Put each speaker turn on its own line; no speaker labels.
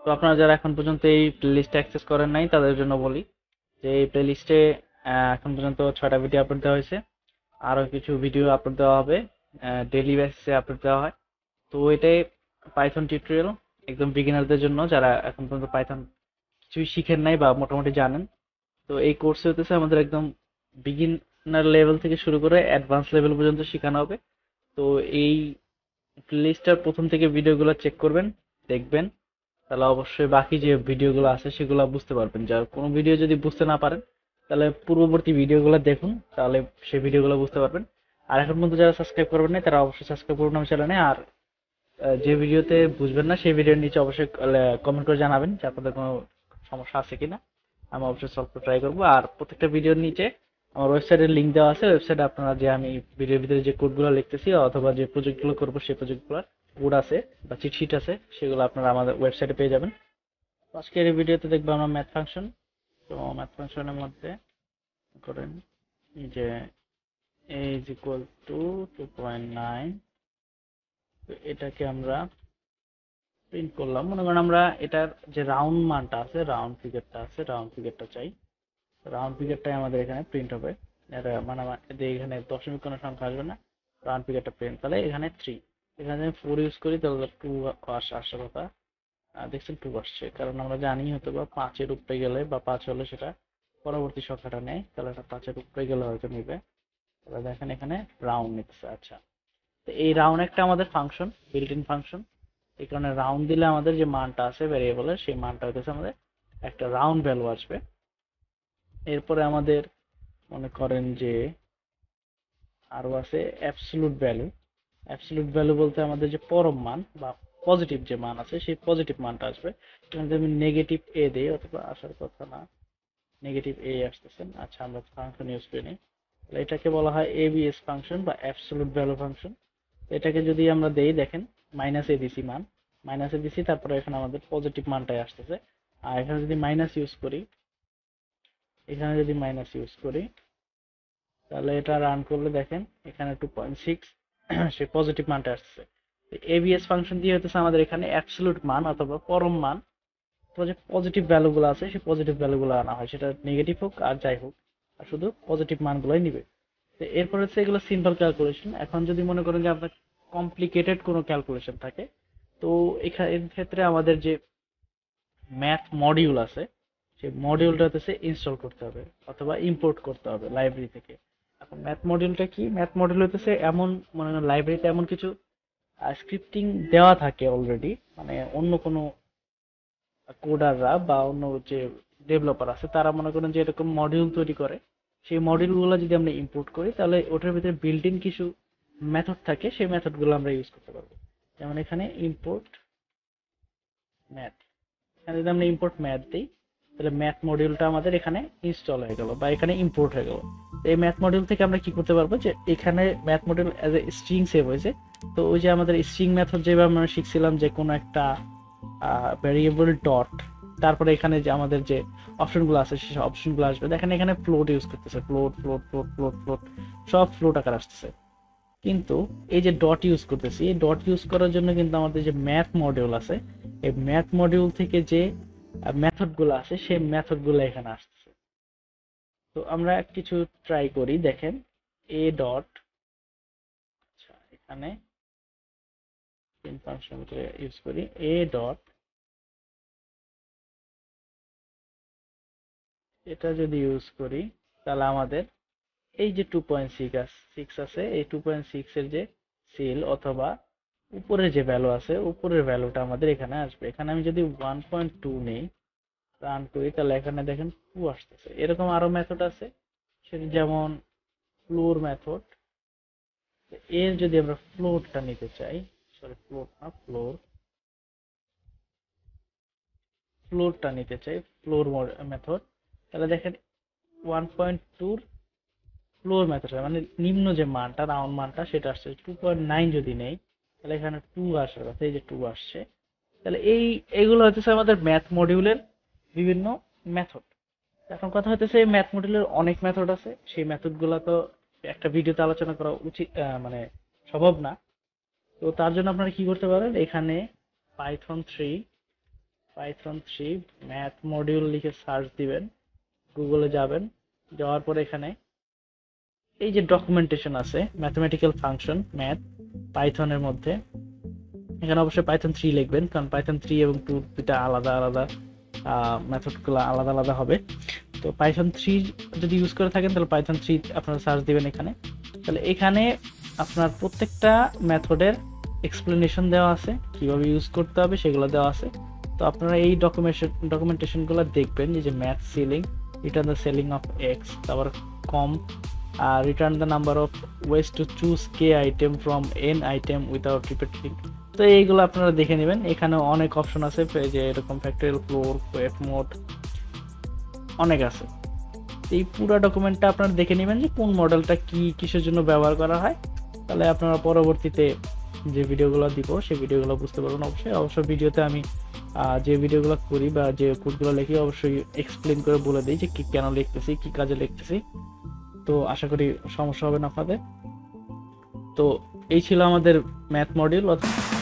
তো আপনারা যারা এখন পর্যন্ত এই প্লেলিস্টে অ্যাক্সেস করেন নাই তাদের জন্য বলি যে এই প্লেলিস্টে এখন পর্যন্ত 6টা ভিডিও আপলোড দেওয়া হয়েছে। আরো কিছু ভিডিও আপলোড দেওয়া হবে, ডেইলি বেসিসে আপলোড দেওয়া হয়। তো এটাই পাইথন টিউটোরিয়াল একদম বিগিনারদের জন্য, যারা এখন পর্যন্ত পাইথন কিছুই শিখেন নাই বা মোটামুটি জানেন। তো এই কোর্সে হতেছে আমাদের একদম বিগিনার লেভেল থেকে শুরু করে অ্যাডভান্স লেভেল পর্যন্ত শেখানো হবে। তো এই প্লেলিস্টটার প্রথম থেকে ভিডিওগুলো চেক করবেন, দেখবেন, তাহলে অবশ্যই বাকি যে ভিডিওগুলো আছে সেগুলো বুঝতে পারবেন। যার কোনো ভিডিও যদি বুঝতে না পারেন তাহলে পূর্ববর্তী ভিডিওগুলো দেখুন, তাহলে সেই ভিডিওগুলো বুঝতে পারবেন। আর এখন পর্যন্ত যারা সাবস্ক্রাইব করবেন না তারা অবশ্যই সাবস্ক্রাইব করুন আমার চ্যানেলে। আর যে ভিডিওতে বুঝবেন না সেই ভিডিওর নিচে অবশ্যই কমেন্ট করে জানাবেন যে আপনাদের কোনো সমস্যা আছে কিনা, আমি অবশ্যই সলভ করে ট্রাই করবো। আর প্রত্যেকটা ভিডিওর নিচে আমার ওয়েবসাইটের লিংক দেওয়া আছে, ওয়েবসাইটে আপনারা যে আমি ভিডিওর ভিতরে যে কোডগুলো লিখতেছি অথবা যে প্রজেক্টগুলো করবো সেই প্রজেক্টগুলোর কোড আছে বা চিট শিট আছে, সেগুলো আপনারা আমাদের ওয়েবসাইটে পেয়ে যাবেন। তো আজকের এই ভিডিওতে দেখবো আমরা ম্যাথ ফাংশন। তো ম্যাথ ফাংশনের মধ্যে করেন যে a is equal to 2.9, তো এটাকে আমরা প্রিন্ট করলাম। মনে করেন আমরা এটার যে রাউন্ড মানটা আছে, রাউন্ড ফিগারটা আছে, রাউন্ড ফিগারটা চাই। রাউন্ড ফিগারটাই আমাদের এখানে প্রিন্ট হবে। এটা মানে এখানে দশমিক কোনো সংখ্যা আসবে না, রাউন্ড ফিগারটা প্রিন্ট। তাহলে এখানে 3, এখানে যদি 4 ইউজ করি তাহলে 2 আসার কথা। দেখছেন 2 আসছে, কারণ আমরা জানি হয়তো বা 5-এর উপরে গেলে বা 5 হলে সেটা পরবর্তী সংখ্যাটা নেয়, তাহলে এটা 5-এর উপরে গেলে হয়তো নিবে। তাহলে দেখেন এখানে রাউন্ড নিতেছে। আচ্ছা, তো এই রাউন্ড একটা আমাদের ফাংশন, বিল্ট ইন ফাংশন। এই কারণে রাউন্ড দিলে আমাদের যে মানটা আছে ভ্যারিয়েবলের, সেই মানটা হইতেছে আমাদের একটা রাউন্ড ভ্যালু আসবে। এরপরে আমাদের মনে করেন যে আরো আছে অ্যাবসলিউট ভ্যালু। অ্যাবসলিউট ভ্যালু বলতে আমাদের যে পরম মান বা পজিটিভ যে মান আছে সেই পজিটিভ মানটা আসবে। এখানে যদি আমি নেগেটিভ এ দিই, অথবা আসার কথা না, নেগেটিভ এ আসতেছে। আচ্ছা, আমরা ফাংশন ইউজ করি নি, তাহলে এটাকে বলা হয় এবিএস ফাংশন বা অ্যাবসলিউট ভ্যালু ফাংশন। এটাকে যদি আমরা দেই, দেখেন মাইনাস এ দিছি মান, মাইনাস এ দিছি, তারপরে এখানে আমাদের পজিটিভ মানটাই আসতেছে। আর এখানে যদি মাইনাস ইউজ করি, এখানে যদি মাইনাস ইউজ করি তাহলে এটা রান করলে দেখেন এখানে 2.6 সে পজিটিভ মানটা আসছে। এবিএস ফাংশন দিয়ে হতেছে আমাদের এখানে অ্যাবসলিউট মান অথবা পরম মান, তো যে পজিটিভ ভ্যালুগুলো আছে সেই পজিটিভ ভ্যালুগুলো আনা হয়, সেটা নেগেটিভ হোক আর যাই হোক, আর শুধু পজিটিভ মানগুলোই নিবে। তো এরপর হচ্ছে এগুলো সিম্পল ক্যালকুলেশন। এখন যদি মনে করেন যে আপনার কমপ্লিকেটেড কোনো ক্যালকুলেশন থাকে, তো এখানে এর ক্ষেত্রে আমাদের যে ম্যাথ মডিউল আছে সেই মডিউলটা হচ্ছে ইনস্টল করতে হবে অথবা ইম্পোর্ট করতে হবে লাইব্রেরি থেকে। এখন ম্যাথ মডিউলটা কি? ম্যাথ মডিউল হচ্ছে এমন, মানে লাইব্রেরিতে এমন কিছু স্ক্রিপ্টিং দেওয়া থাকে অলরেডি, মানে অন্য কোনো কোডাররা বা অন্য যে ডেভেলপার আছে তারা মনে করেন যে এরকম মডিউল তৈরি করে। সেই মডিউলগুলো যদি আমরা ইম্পোর্ট করি তাহলে ওটার ভিতরে বিল্ট ইন কিছু মেথড থাকে, সেই মেথডগুলো আমরা ইউজ করতে পারবো। যেমন এখানে ইম্পোর্ট ম্যাথ, এখানে যদি আমরা ইম্পোর্ট ম্যাথ দিই তাহলে ম্যাথ মডিউলটা আমাদের এখানে ইনস্টল হয়ে গেল বা এখানে ইম্পোর্ট হয়ে গেল। এই ম্যাথ মডিউল থেকে আমরা কি করতে পারবো, যে এখানে math module as a string save হয়েছে। তো ওই যে আমাদের স্ট্রিং মেথড যেভাবে আমরা শিখছিলাম যে কোনো একটা ভ্যারিয়েবল ডট, তারপরে এখানে যে আমাদের যে অপশনগুলো আছে সেই অপশনগুলো আসবে। দেখেন এখানে ফ্লোট ইউজ করতেছে, float float float float float, সব ফ্লোট আকার আসতেছে। কিন্তু এই যে ডট ইউজ করতেছি, এই ডট ইউজ করার জন্য কিন্তু আমাদের যে ম্যাথ মডিউল আছে, এই ম্যাথ মডিউল থেকে যে মেথড গুলো আছে সেই মেথড গুলো এখানে আসতেছে। তো আমরা কিছু ট্রাই করি, দেখেন এ ডট, আচ্ছা এখানে ফাংশন ইউজ করি এ ডট, এটা যদি ইউজ করি তাহলে আমাদের এই যে 2.6 আছে, এই 2.6 এর যে সেল অথবা উপরে যে ভ্যালু আছে উপরের ভ্যালুটা আমাদের এখানে আসবে। এখানে আমি যদি 1.2 নেই, রান করি, তাহলে এখানে দেখেন 2 আসতেছে। এরকম আরো মেথড আছে, সেটা যেমন ফ্লোর মেথড। এর যদি আমরা ফ্লোরটা নিতে চাই, সরি ফ্লোর না ফ্লোর, ফ্লোরটা নিতে চাই, ফ্লোর মেথড, তাহলে দেখেন 1.2 ফ্লোর মেথড মানে নিম্ন যে মানটা রাউন্ড মানটা সেটা আসছে 2.9। যদি নেই তাহলে এখানে 2 আসার কথা, এই যে 2 আসছে। তাহলে এইগুলো হচ্ছে আমাদের ম্যাথ মডিউলের বিভিন্ন মেথড। এখন কথা হচ্ছে এই ম্যাথ মডিউলের অনেক মেথড আছে, সেই মেথড গুলা তো একটা ভিডিওতে আলোচনা করা উচিত, মানে সম্ভব না। তো তার জন্য আপনারা কি করতে পারেন, এখানে পাইথন 3 পাইথন 3 ম্যাথ মডিউল লিখে সার্চ দিবেন, গুগলে যাবেন, যাওয়ার পরে এখানে এই যে ডকুমেন্টেশন আছে ম্যাথমেটিক্যাল ফাংশন ম্যাথ পাইথনের মধ্যে, এখানে অবশ্যই পাইথন 3 লিখবেন, কারণ পাইথন 3 এবং 2 দুটা আলাদা আলাদা মেথডগুলো আলাদা আলাদা হবে। তো পাইথন 3 যদি ইউজ করে থাকেন তাহলে পাইথন 3 আপনারা সার্চ দিবেন এখানে। তাহলে এখানে আপনার প্রত্যেকটা মেথডের এক্সপ্লেনেশন দেওয়া আছে, কিভাবে ইউজ করতে হবে সেগুলো দেওয়া আছে। তো আপনারা এই ডকুমেন্টেশনগুলো দেখবেন, যে math ceiling, return the ceiling of x, তারপর comb return the number of ways to choose k items from n items without repeating. তো এইগুলো আপনারা দেখে নেবেন, এখানে অনেক অপশন আছে, যে এরকম ফ্যাক্টরিয়াল ফ্লোর, ওয়েভ মোড, অনেক আছে। এই পুরো ডকুমেন্টটা আপনারা দেখে নেবেন যে কোন মডেলটা কি কিসের জন্য ব্যবহার করা হয়, তাহলে আপনারা পরবর্তীতে যে ভিডিওগুলো দিব সেই ভিডিওগুলো বুঝতে পারবেন। অবশ্যই ভিডিওতে আমি যে ভিডিওগুলো করি বা যে কোডগুলো লিখি অবশ্যই এক্সপ্লেন করে বলে দিই যে কি কেন লিখতেছি, কি কাজে লিখতেছি। তো আশা করি সমস্যা হবে না আপনাদের। তো এই ছিল আমাদের ম্যাথ মডিউল।